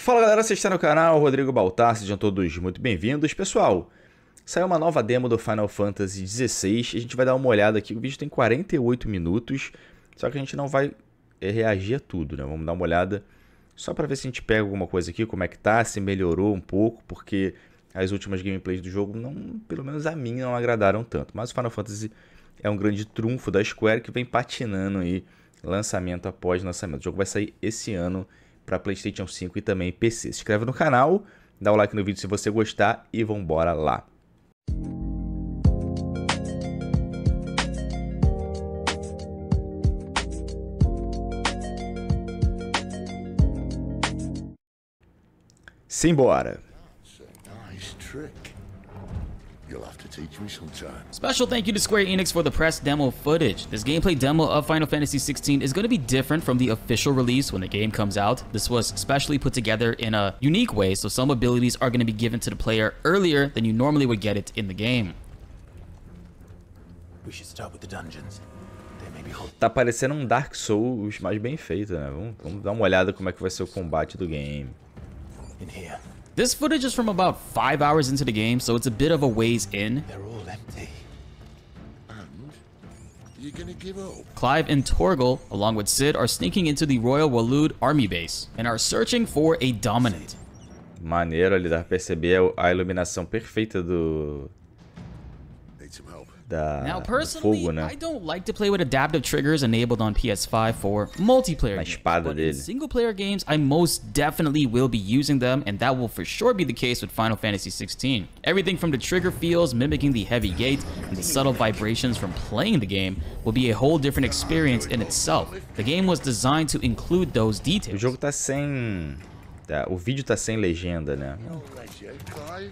Fala galera, vocês estão no canal, Rodrigo Baltar, sejam todos muito bem-vindos. Pessoal, saiu uma nova demo do Final Fantasy XVI, a gente vai dar uma olhada aqui, o vídeo tem 48 minutos, só que a gente não vai reagir a tudo, né? Vamos dar uma olhada só para ver se a gente pega alguma coisa aqui, como é que tá, se melhorou um pouco, porque as últimas gameplays do jogo, não, pelo menos a mim, não agradaram tanto. Mas o Final Fantasy é um grande trunfo da Square que vem patinando aí, lançamento após lançamento. O jogo vai sair esse ano para PlayStation 5 e também PC. Se inscreve no canal, dá o like no vídeo se você gostar e vambora lá. Simbora! Special thank you to Square Enix for the press demo footage. This gameplay demo of Final Fantasy XVI is going to be different from the official release when the game comes out. This was specially put together in a unique way, so some abilities are going to be given to the player earlier than you normally would get it in the game. We should start with the dungeons. Tá parecendo um Dark Souls mais bem feito, né? Vamos dar uma olhada como é que vai ser o combate do game. In here. This footage is from about 5 hours into the game, so it's a bit of a ways in. They're all empty. And you're gonna give up? Clive and Torgal, along with Cid, are sneaking into the Royal Waloed army base and are searching for a dominant. Maneiro ali, dá pra perceber a iluminação perfeita do Need some help. Now, do personally, fogo, né? I don't like to play with adaptive triggers enabled on PS5 for multiplayer Na games, espada but in dele. single-player games, I most definitely will be using them, and that will for sure be the case with Final Fantasy XVI. Everything from the trigger feels mimicking the heavy gate and the subtle vibrations from playing the game will be a whole different experience in itself. The game was designed to include those O details. jogo tá sem... o vídeo tá sem legenda, né? I'll let you, Clive.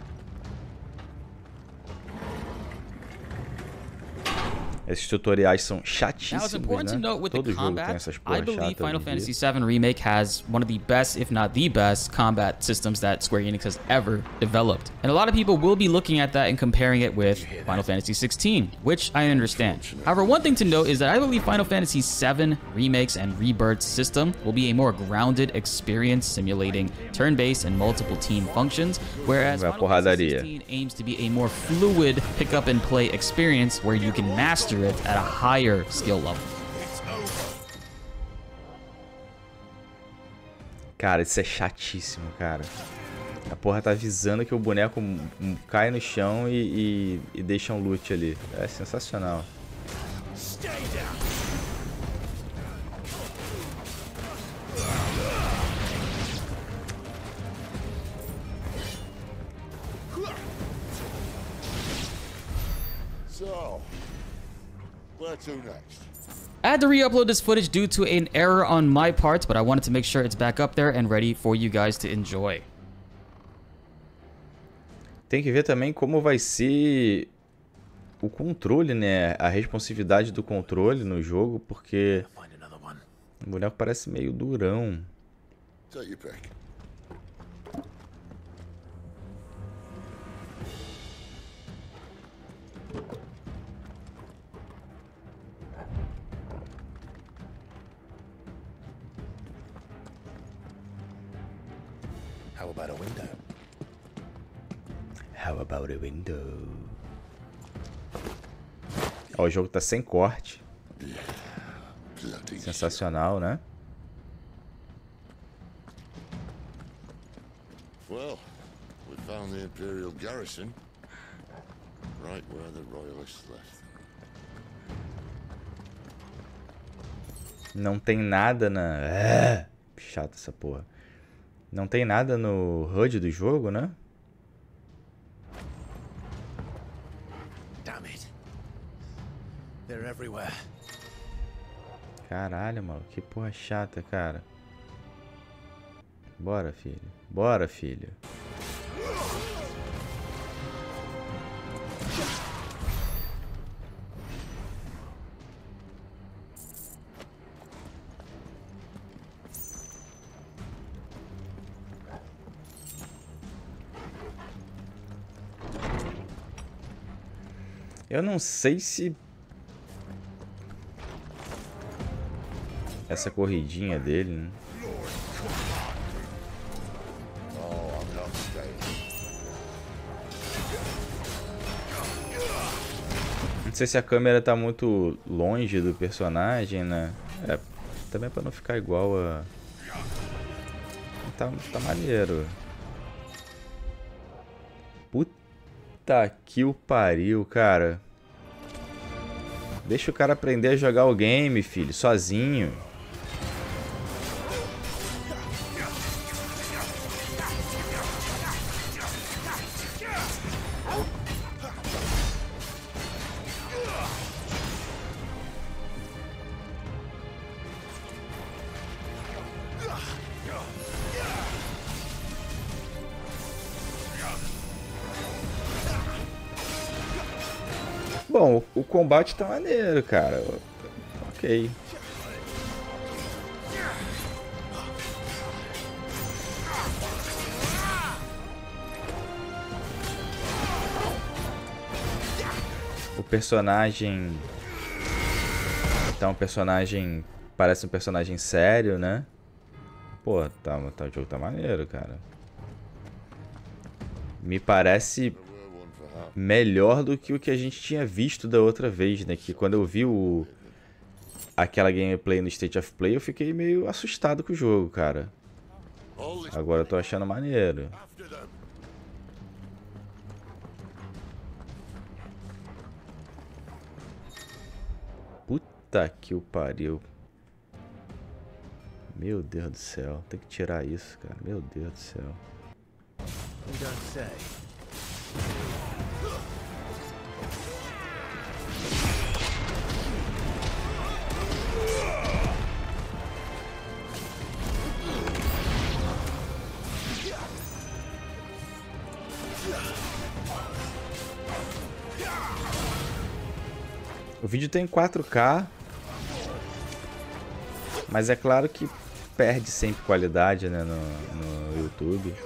Esses tutoriais são Now, it's chatíssimos, important to né? note with the Todo jogo tem combat, essas I porras believe chatas Final hoje em Fantasy dia. VII Remake has one of the best, if not the best, combat systems that Square Enix has ever developed. And a lot of people will be looking at that and comparing it with Final Fantasy XVI, which I understand. However, one thing to note is that I believe Final Fantasy VII Remake's and Rebirth's system will be a more grounded experience simulating turn-based and multiple team functions, whereas Vai Final Fantasy porradaria. XVI aims to be a more fluid pick-up-and-play experience where you can master it at a higher skill level. Cara, isso é chatíssimo, cara. A porra tá avisando que o boneco cai no chão e deixa um loot ali. É sensacional. So, where to next? I had to re-upload this footage due to an error on my part, but I wanted to make sure it's back up there and ready for you guys to enjoy. Tem que ver também como vai ser o controle, né? A responsividade do controle no jogo, porque Find another one. o boneco parece meio durão. Take your pick. How about a window? How about a window? Ó, o jogo tá sem corte. Bloody Sensacional, né? Well, we found the Imperial garrison. Right where the Royalists left. Não tem nada na... chato essa porra. Não tem nada no HUD do jogo, né? Damn it. They're everywhere. Caralho, mano. Que porra chata, cara. Bora, filho. Bora, filho. Eu não sei se essa corridinha dele, né? Não sei se a câmera tá muito longe do personagem, né? É, também pra não ficar igual a... Tá maneiro. Puta que o pariu, cara. Deixa o cara aprender a jogar o game, filho, sozinho. Bom, o combate tá maneiro, cara. Ok. O personagem... Então, o personagem... Parece um personagem sério, né? Pô, o jogo tá maneiro, cara. Me parece melhor do que o que a gente tinha visto da outra vez, né? Que quando eu vi aquela gameplay no State of Play, eu fiquei meio assustado com o jogo, cara. Agora eu tô achando maneiro. Puta que o pariu. Meu Deus do céu. Tem que tirar isso, cara. Meu Deus do céu. You don't say. O vídeo tem 4K, mas é claro que perde sempre qualidade, né, no YouTube.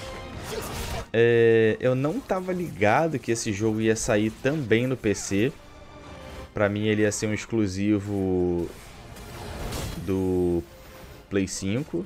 Eu não tava ligado que esse jogo ia sair também no PC. Pra mim ele ia ser um exclusivo do Play 5.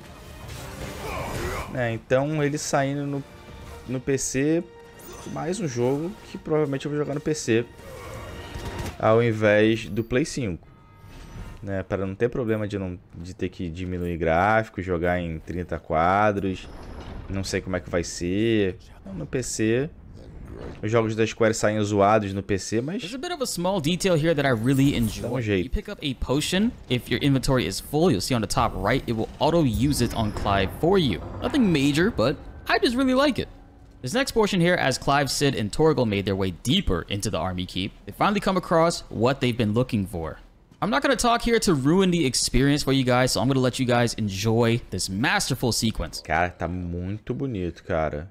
Então ele saindo no PC, mais um jogo que provavelmente eu vou jogar no PC ao invés do Play 5, né, para não ter problema de ter que diminuir gráficos, jogar em 30 quadros. Não sei como é que vai ser no PC. Os jogos da Square saem zoados no PC, mas There's a bit of a small detail here that I really enjoy. You pick up a potion. If your inventory is full, you'll see on the top right, it will auto use it on Clive for you. Nothing major, but I just really like it. This next portion here, as Clive, Cid, and Torgal made their way deeper into the army keep, they finally come across what they've been looking for. I'm not going to talk here to ruin the experience for you guys, so I'm going to let you guys enjoy this masterful sequence. Cara, tá muito bonito, cara.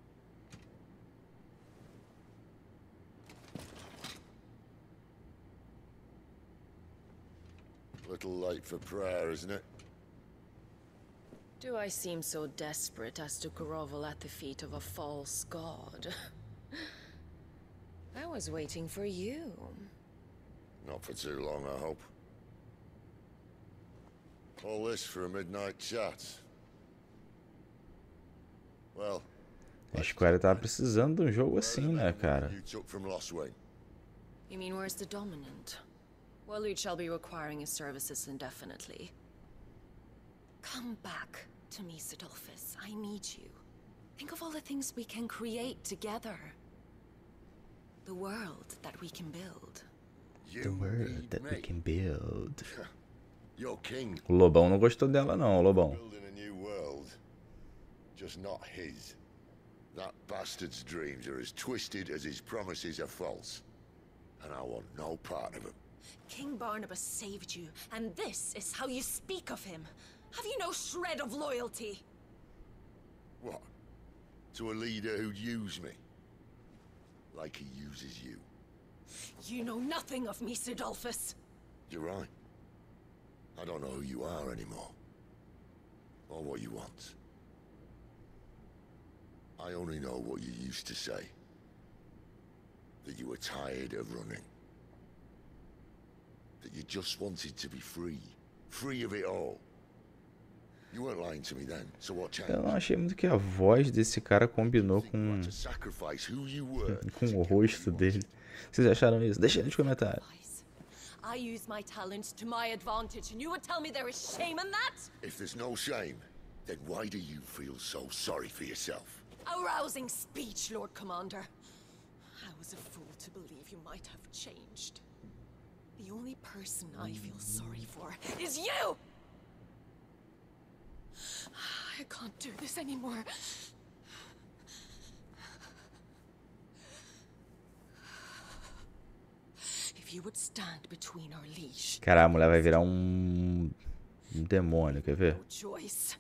Little late for prayer, isn't it? Do I seem so desperate as to grovel at the feet of a false god? I was waiting for you. Not for too long, I hope. All this for a midnight chat. Well, A Square tava precisando de um jogo assim, né, cara? you took from Lostwing. You mean where's the dominant? Well, you shall be requiring his services indefinitely. Come back to me, Sidolphus. I need you. Think of all the things we can create together. The world that we can build. You The world need that we me. can build. You're king. O Lobão não gostou dela não, Lobão. Building a new world. Just not his. That bastard's dreams are as twisted as his promises are false. And I want no part of them. King Barnabas saved you, and this is how you speak of him. Have you no shred of loyalty? What? To a leader who'd use me? Like he uses you. You know nothing of me, Sidolphus. You're right. I don't know who you are anymore. Or what you want. I only know what you used to say. That you were tired of running. That you just wanted to be free. Free of it all. You weren't lying to me then, so what changed? Eu não achei muito que a voz desse cara combinou com To sacrifice who you were. o rosto dele. Vocês acharam isso? Deixa aí nos comentários. I use my talents to my advantage, and you would tell me there is shame in that? If there's no shame, then why do you feel so sorry for yourself? Arousing speech, Lord Commander. I was a fool to believe you might have changed. The only person I feel sorry for is you! I can't do this anymore. If you would stand between our leash, Cara, a mulher vai virar um demônio, quer ver? no choice.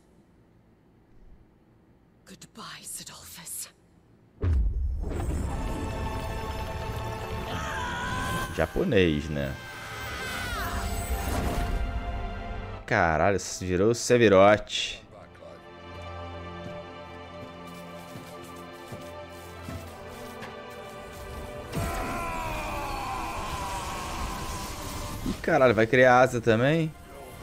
Goodbye, Sidolphus. Japonês, né? Caralho, isso virou Sephiroth. Ih, caralho, vai criar asa também?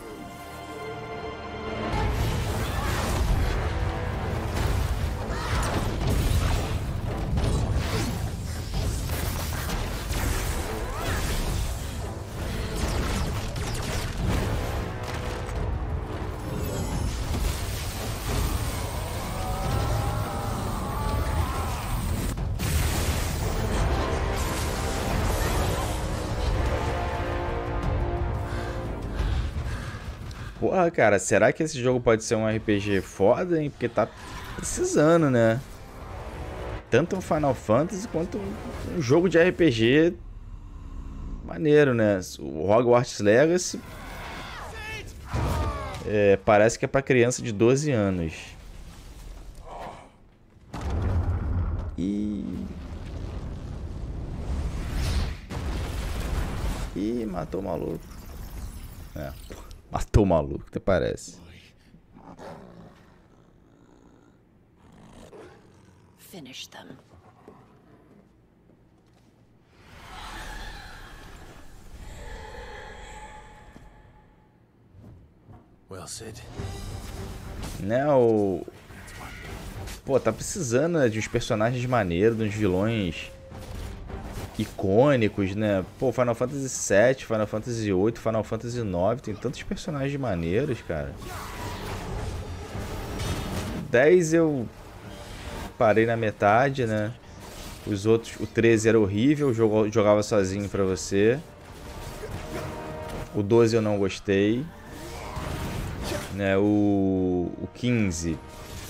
Porra, cara, será que esse jogo pode ser um RPG foda, hein? Porque tá precisando, né? Tanto um Final Fantasy quanto um jogo de RPG maneiro, né? O Hogwarts Legacy parece que é pra criança de 12 anos. Ih, matou o maluco. Matou o maluco, até parece. Finish them. Well, Sid. Né, Pô, tá precisando, né, de uns personagens maneiros, de uns vilões icônicos, né? Pô, Final Fantasy VII, Final Fantasy VIII, Final Fantasy IX, tem tantos personagens maneiros, cara. 10 eu parei na metade, né? Os outros, o 13 era horrível, jogava sozinho pra você. O 12 eu não gostei. Né? O 15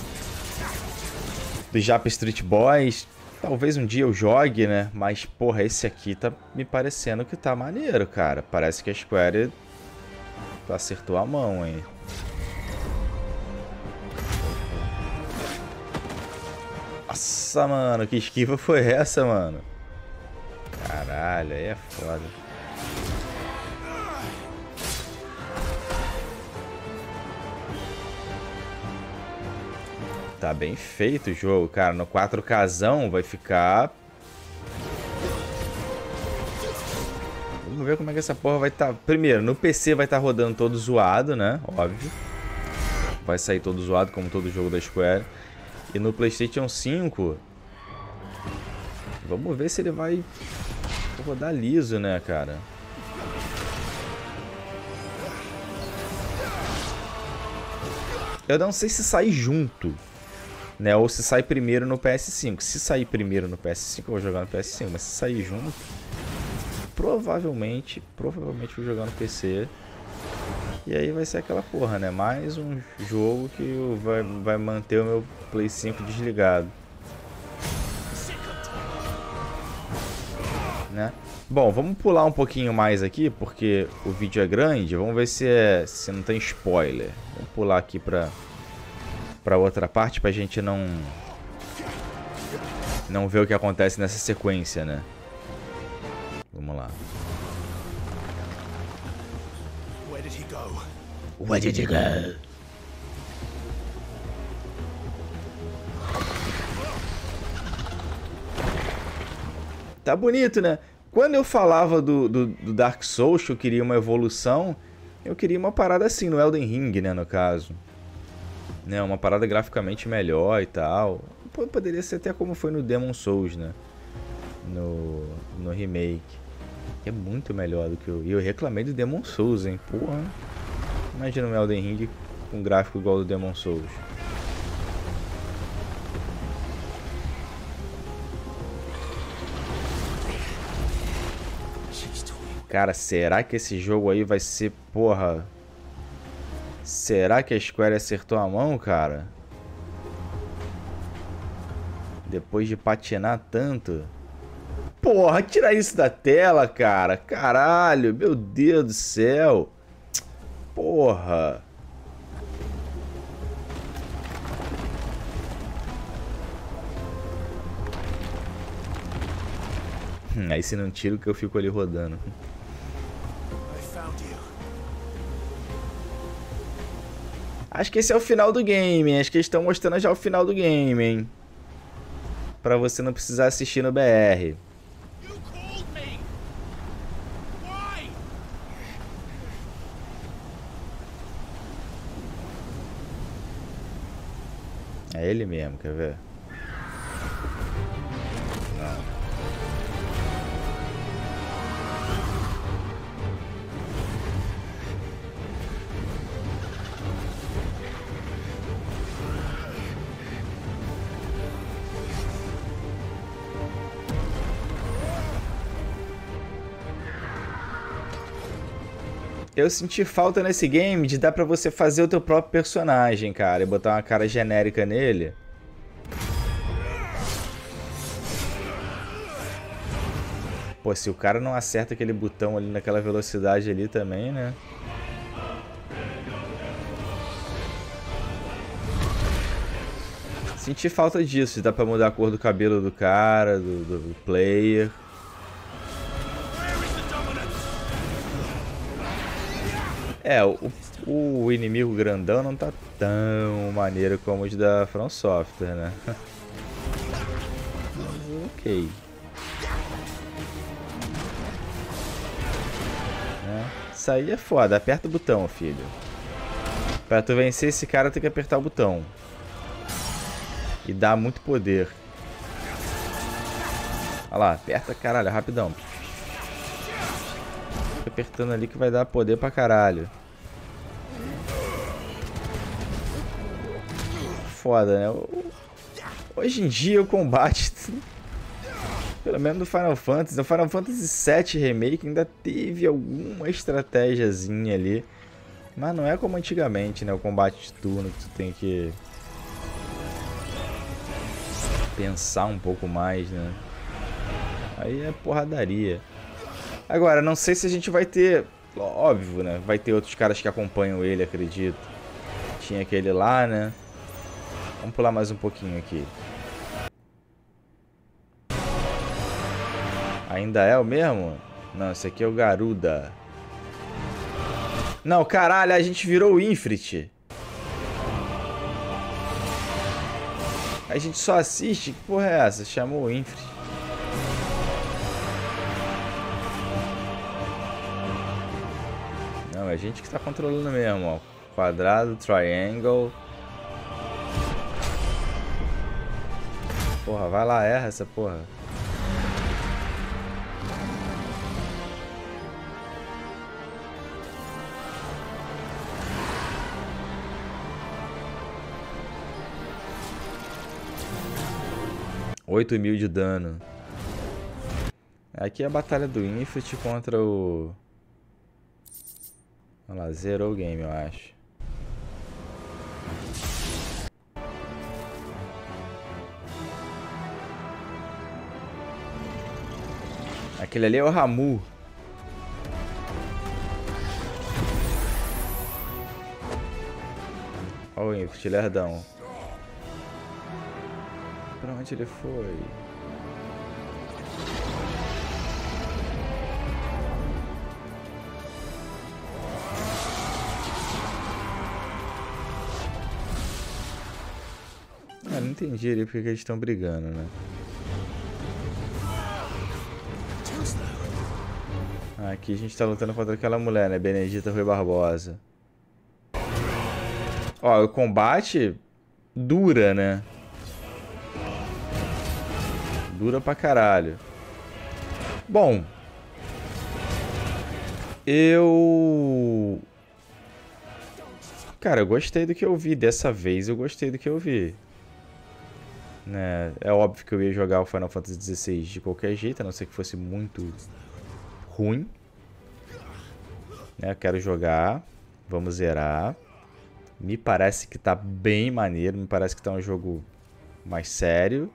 do Japa Street Boys. Talvez um dia eu jogue, né? Mas, porra, esse aqui tá me parecendo que tá maneiro, cara. Parece que a Square acertou a mão, hein? Nossa, mano, que esquiva foi essa, mano? Caralho, aí é foda. Tá bem feito o jogo, cara. No 4Kzão vai ficar... Vamos ver como é que essa porra vai estar... Primeiro, no PC vai estar rodando todo zoado, né? Óbvio. Vai sair todo zoado, como todo jogo da Square. E no PlayStation 5... Vamos ver se ele vai rodar liso, né, cara? Eu não sei se sai junto, né? Ou se sai primeiro no PS5. Se sair primeiro no PS5, eu vou jogar no PS5. Mas se sair junto, provavelmente vou jogar no PC. E aí vai ser aquela porra, né? Mais um jogo que vai manter o meu Play 5 desligado. Né? Bom, vamos pular um pouquinho mais aqui, porque o vídeo é grande. Vamos ver se não tem spoiler. Vamos pular aqui pra outra parte, pra gente não ver o que acontece nessa sequência, né? Vamos lá. Where did he go? Where did you go? Tá bonito, né? Quando eu falava do Dark Souls, que eu queria uma evolução, eu queria uma parada assim, no Elden Ring, né, no caso. né, uma parada graficamente melhor e tal. Poderia ser até como foi no Demon Souls, né? No remake. É muito melhor do que eu... E eu reclamei do Demon Souls, hein? Porra. Imagina um Elden Ring com um gráfico igual ao do Demon Souls. Cara, será que esse jogo aí vai ser... Porra... Será que a Square acertou a mão, cara? Depois de patinar tanto... Porra, tira isso da tela, cara. Caralho, meu Deus do céu. Porra. Aí se não tiro que eu fico ali rodando. Acho que esse é o final do game, hein? Acho que eles estão mostrando já o final do game, hein? Pra você não precisar assistir no BR. É ele mesmo, quer ver? Não. Eu senti falta nesse game de dar pra você fazer o teu próprio personagem, cara, e botar uma cara genérica nele. Pô, se o cara não acerta aquele botão ali naquela velocidade ali também, né? Senti falta disso, de dar pra mudar a cor do cabelo do cara, do player. É, o inimigo grandão não tá tão maneiro como os da From Software, né? Ok. Isso aí é foda, aperta o botão, filho. Pra tu vencer esse cara tem que apertar o botão. E dá muito poder. Olha lá, aperta caralho, rapidão. Apertando ali que vai dar poder pra caralho. Foda, né? Hoje em dia o combate, pelo menos no Final Fantasy, no Final Fantasy VII Remake ainda teve alguma estratégiazinha ali. Mas não é como antigamente, né? O combate de turno que tu tem que pensar um pouco mais, né? Aí é porradaria. Agora, não sei se a gente vai ter... Óbvio, né? Vai ter outros caras que acompanham ele, acredito. Tinha aquele lá, né? Vamos pular mais um pouquinho aqui. Ainda é o mesmo? Não, esse aqui é o Garuda. Não, caralho, a gente virou o Ifrit. A gente só assiste? Que porra é essa? Chamou o Ifrit. Não, é a gente que tá controlando mesmo, ó. Quadrado, triangle. Porra, vai lá, erra essa porra. $8.000 de dano. Aqui é a batalha do Ifrit contra o... Olha lá, zerou o game, eu acho. Aquele ali é o Ramu. Olha o Ifrit, lerdão. Pra onde ele foi? Ah, não entendi ali porque eles estão brigando, né? Ah, aqui a gente tá lutando contra aquela mulher, né? Benedita Rui Barbosa. Ó, o combate dura, né? Dura pra caralho. Bom. Cara, eu gostei do que eu vi. Dessa vez eu gostei do que eu vi. Né? É óbvio que eu ia jogar o Final Fantasy XVI de qualquer jeito, a não ser que fosse muito ruim. Né? Eu quero jogar. Vamos zerar. Me parece que tá bem maneiro. Me parece que tá um jogo mais sério.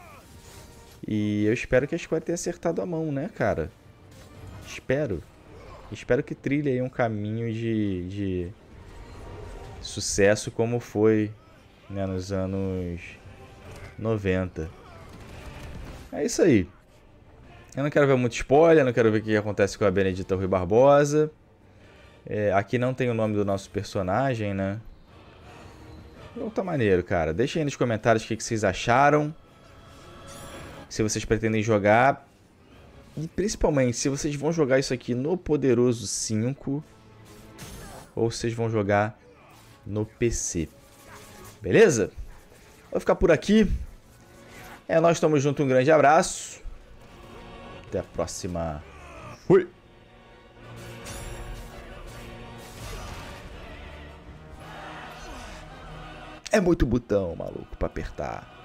E eu espero que a Square tenha acertado a mão, né, cara? Espero. Espero que trilhe aí um caminho de sucesso como foi, né, nos anos 90. É isso aí. Eu não quero ver muito spoiler, não quero ver o que acontece com a Benedita Rui Barbosa. Aqui não tem o nome do nosso personagem, né? Então tá maneiro, cara. Deixem aí nos comentários o que vocês acharam. Se vocês pretendem jogar. E principalmente, se vocês vão jogar isso aqui no Poderoso 5. Ou vocês vão jogar no PC. Beleza? Vou ficar por aqui. Nós estamos juntos. Um grande abraço. Até a próxima. Fui! É muito botão, maluco, pra apertar.